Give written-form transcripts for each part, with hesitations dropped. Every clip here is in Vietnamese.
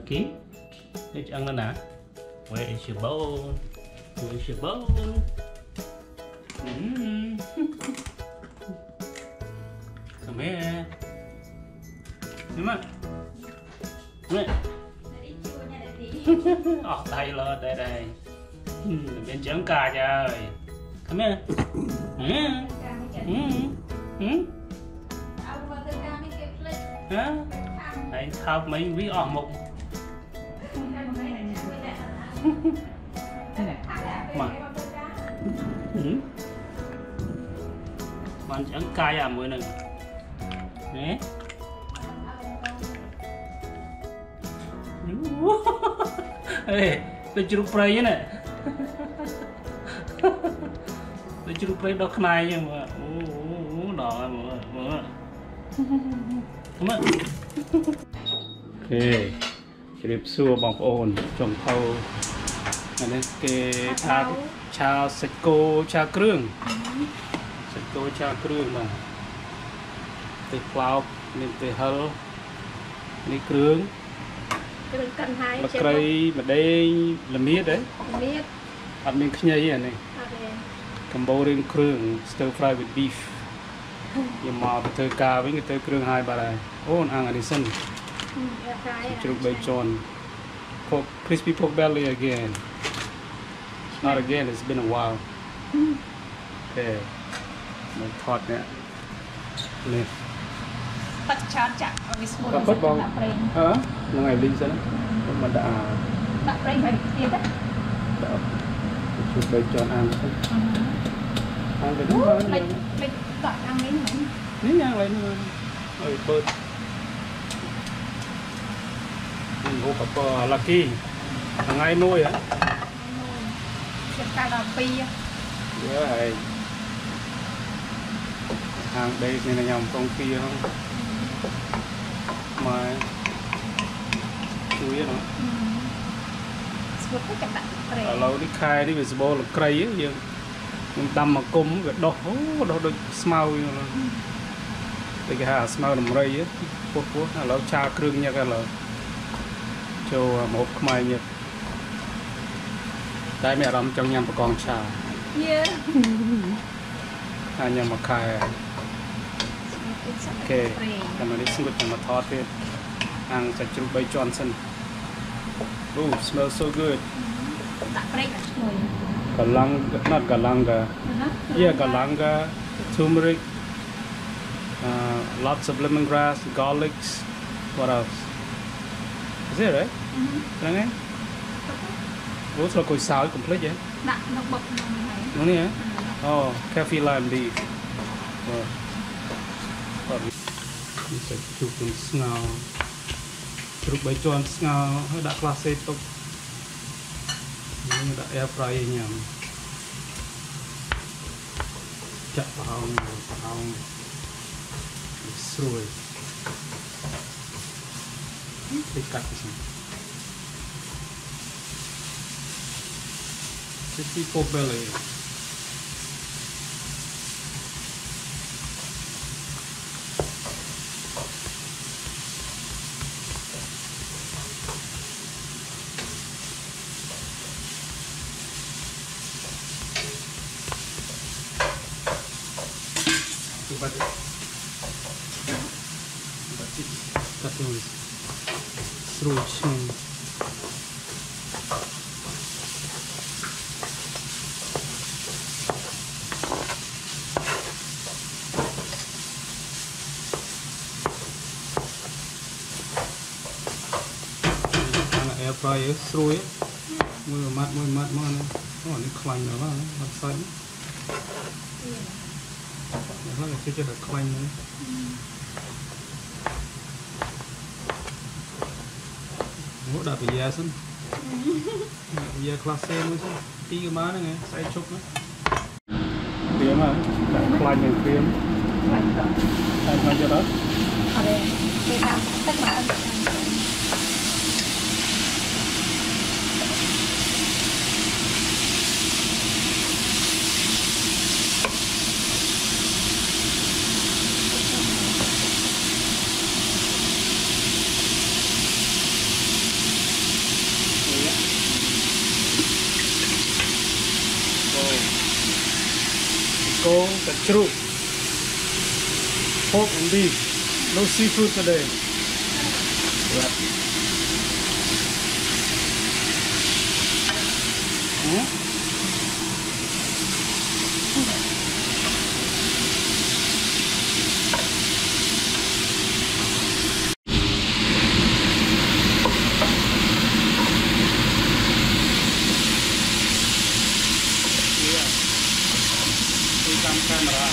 Lucky, it's Angana. Where is your bone? Where is your bone? Come here. Come on. Come here. Đây là đây. Bên trắng cà trời. Come here. Hả? Đấy, thao mấy ví ỏm mục. Mà. Bạn trắng cay à mùi này. Đấy. Ê, tôi chưa prey chứ nè. Tôi chưa prey đâu này nhưng mà đỏ mà. Đúng không? Ok, chụp xua bọc ồn trồng thâu này cái cha seko cha krương seko cha krương mà từ cloud nên từ hell này krương cần hai là cây mà đây là miết đấy miết ăn miếng nhây này Cambodian krương stir fry with beef nhưng mà từ cá với cái từ krương hai bà này ăn ăn đi sân chụp bay tròn pork, crispy pork belly again. Not again, it's been a while. Okay, mình thọt nè. Nè. Bắt chát chặt ở cái small. Các bớt bong. Hả? Nó ngày linh sao? Mà đã. Đã prey phải tiết á. Đã. Chụp bay tròn ăn xem. Ăn cái đúng không? Mình gọi ăn đến mấy. Ní nhang lại nữa. Ơi bớt. Ngô cặp Lucky. Ngày nuôi hả? Chụp cà đào pi. Rồi. Hàng đây này là nhầm con kia không? Mà chui nó. Lâu đi khai đi về bò là cây á giờ. Mình đâm mà cung cái đỏ đôi smau như là. Đây cái hà smau nằm rây á. Phốt lâu cha krương nha cái là cho một mai nhật. Đây mẹ làm trong nhằm con trà. Yeah. Nhằm mà khai. Ok. Cảm ơn đi xin được mà thọt đi. Ăn sạch chụp bay Johnson. Oh, smells so good. Not galanga. Yeah, galanga, turmeric, lots of lemongrass, garlics. What else? Is it right? Đang nghe? Ủa sao cối xào complete vậy? Đã, nó bọc nó này hả? Oh, cafe lime leaf. Mình sẽ chụp những ngào. Chụp bay tròn ngào hơi đã class tục. Ini đã air fry nhầm. Chặt vào rồi. Thì cắt đi. Crispy pork belly. Cut those through chin. Air fryer through it. Mưa mát này. Nó clang nữa mà nó xanh. Nó là cái clang nữa. Ngũ đạp bị da xinh. Da class C luôn chứ. Tí cái má này nghe, xay chúc nữa. Tiêm hả? Đặt clang này tiêm. Clang cho đó. Ở đây, để làm tất cả. Go the truth. Pork and beef. No seafood today. Right. Camera.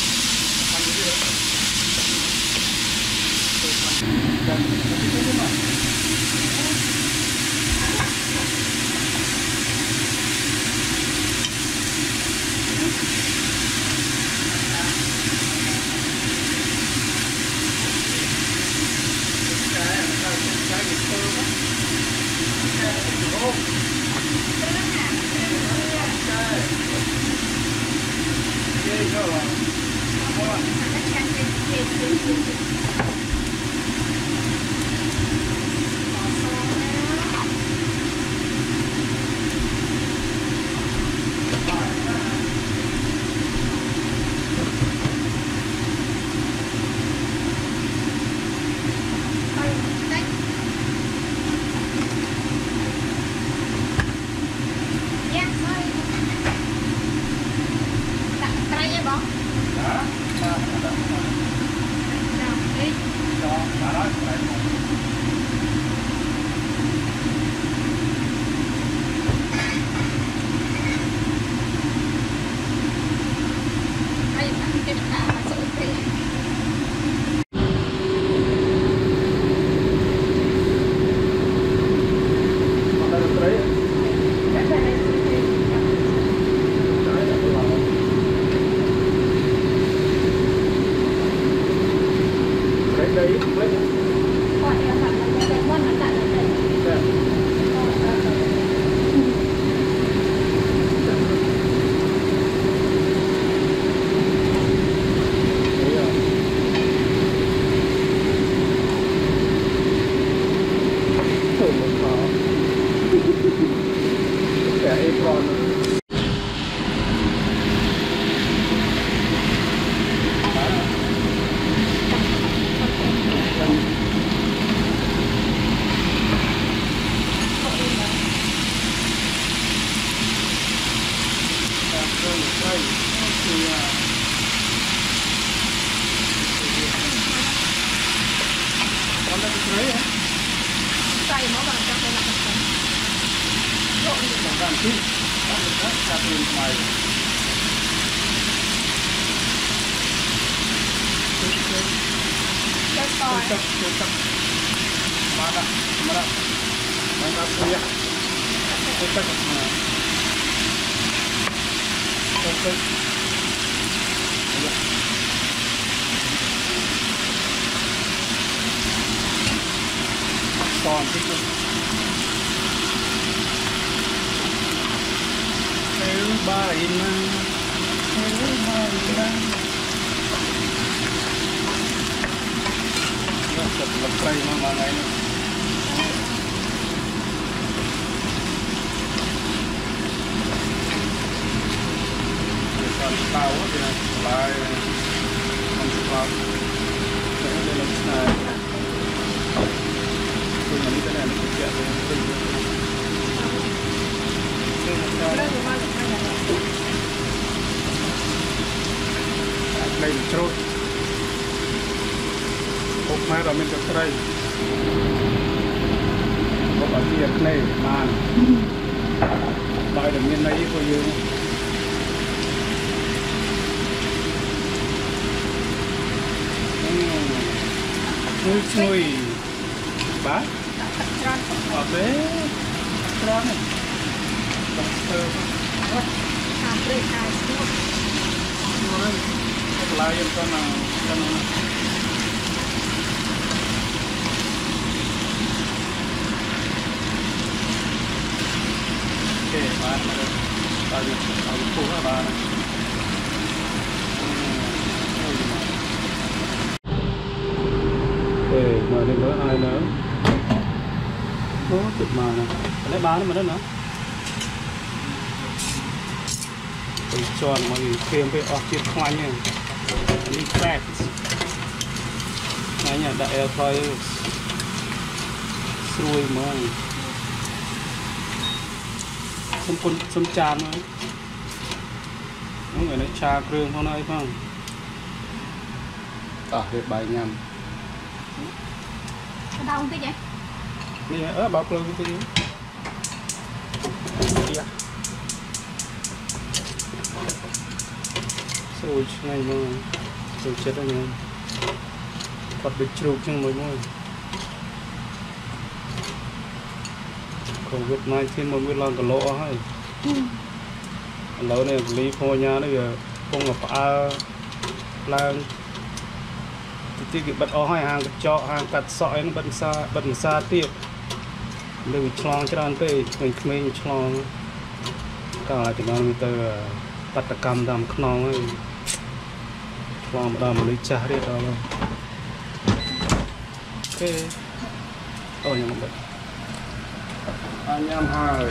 Đây là trôi. Hộp mai rồi mình được đây. Hộp ở kia này màn. Bài được miền này của you. Ngồi bát. Ở bé tròn này. Lain sana. Oke, mana tadi aku apa? Mà đừng có ai nữa. Có tuyệt mà nè. Lấy bán mà đó nữa. ไปจอนมาอยู่เตรียมไปออกเก็บควันเนี่ยอันนี้แฟกเนี่ยได้แอร์ฟรายสวยมากสมจานไหมน้องเอ๋ยชาเครื่องเท่านั้นบ้างเรียบใบยำ đau cái vậy nè bọc luôn cái gì sôi này mà sôi chết rồi nha còn bị trục trong môi môi còn việc này thì mà mới làm cái lỗ hay lỗ này lý phô nhà nó giờ không ngập lanที่บัดอ้อยห่างกับเจาะห่างกัดซอยนั่นบัดซาเตี้ยเลยฉลองจานไปเป็นเขมรฉลองก็อาจจะนอนมีแต่ปัตตกรรมดำขนองฉลองดำเลยจ่าเรียบร้อยแล้วโอเคยังไม่ได้อันยำหาย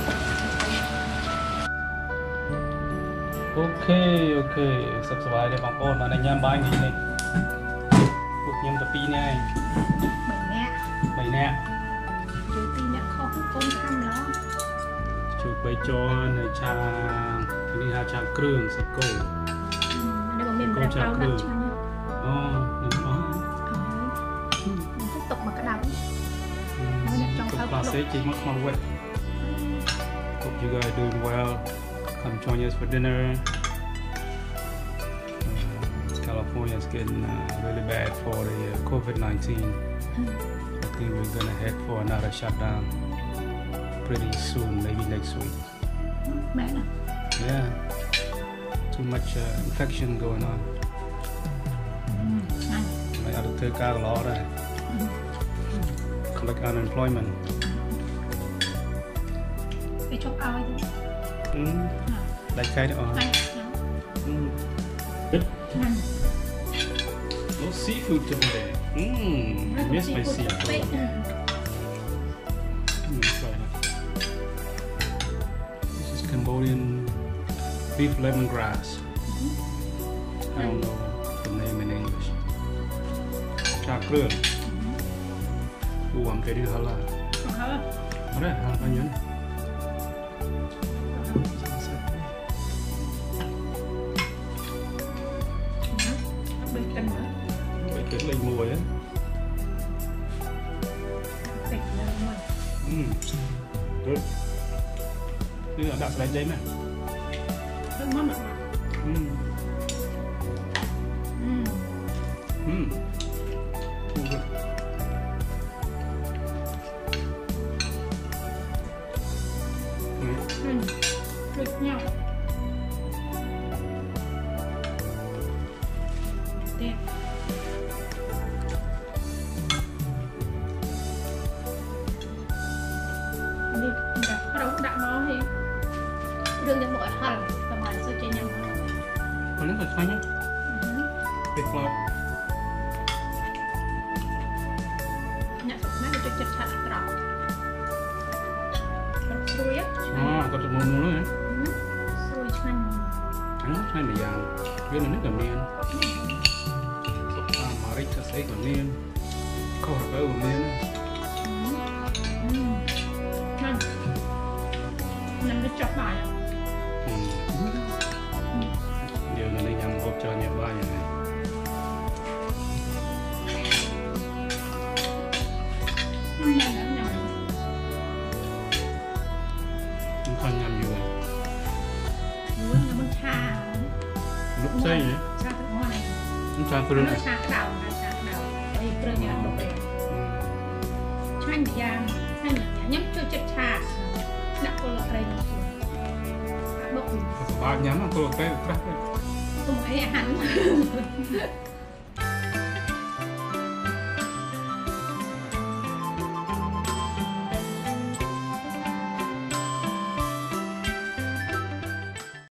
โอเคสบายเลยบางคนอันยำบายนี่เลยnhâm tập pin này bảy nè chữ pin nè không con thăm đó chữ bảy cho này cha đi ha cha kêu sạch cổ đây bọn mình con cha kêu đừng có mình tiếp tục mà cái đắng chúc bà sẽ chỉ mất mong quên hope you guys doing well come join us for dinner. California is getting really bad for the COVID-19. I think we're gonna head for another shutdown pretty soon, maybe next week. Yeah, too much infection going on. Like other take out a lot of collect unemployment. Cái chốc ao chứ. Đại cái đó. No seafood today. Miss my seafood. This is Cambodian beef lemongrass. I don't know the name in English. Cha krương. I'm getting halal. Alright, halal. Lên mùi á. Good. Đây là đặt lại đây nè. Rất ngon ạ. Được nhau. Đẹp. Đừng cho mọi hẳn và mọi sự chơi nhau. Còn nước thật khoai nhé. Tuyệt vời. Nhạc sọc mát cho chật chặt trọ. Xui á. Có được mùa nữa hả? Xui chanh. Nó chanh là vàng. Biết là nước cầm niên. Mà rít cho xấy cầm niên. Có hạt bơ cầm niên. Chanh. Nằm cái chọc bài à? Giờ là đi nhằm hộp cho nhiều ba vậy này. Không phải nhằm nhiều. Muối là bún cha. Lúc xây vậy? Cha từ ngoài. Bún cha từ Nó cha cái đầu. Đây cơ nhà nó bể. Chanh vàng, chanh là nhắm cho chất cha. Đã có lọ đây. Ba nhắm mà tôi cái không thấy hắn